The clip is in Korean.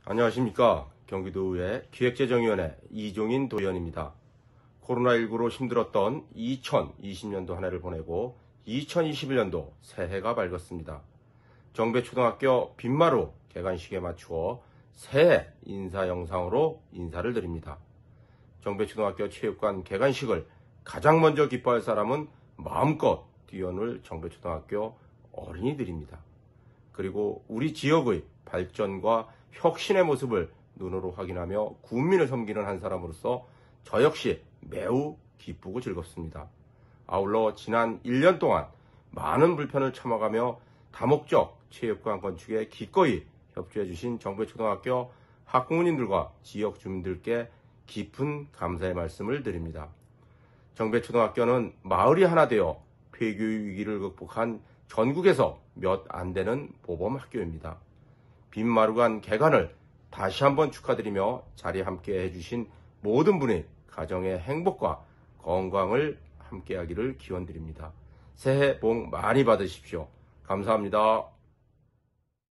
안녕하십니까. 경기도의회 기획재정위원회 이종인 도의원입니다. 코로나19로 힘들었던 2020년도 한 해를 보내고 2021년도 새해가 밝았습니다. 정배초등학교 빈마루 개관식에 맞추어 새해 인사 영상으로 인사를 드립니다. 정배초등학교 체육관 개관식을 가장 먼저 기뻐할 사람은 마음껏 뛰어놀 정배초등학교 어린이들입니다. 그리고 우리 지역의 발전과 혁신의 모습을 눈으로 확인하며 국민을 섬기는 한 사람으로서 저 역시 매우 기쁘고 즐겁습니다. 아울러 지난 1년 동안 많은 불편을 참아가며 다목적 체육관 건축에 기꺼이 협조해 주신 정배초등학교 학부모님들과 지역 주민들께 깊은 감사의 말씀을 드립니다. 정배초등학교는 마을이 하나 되어 폐교 위기를 극복한 전국에서 몇 안 되는 모범학교입니다. 빈마루관 개관을 다시 한번 축하드리며 자리에 함께 해주신 모든 분의 가정의 행복과 건강을 함께하기를 기원드립니다. 새해 복 많이 받으십시오. 감사합니다.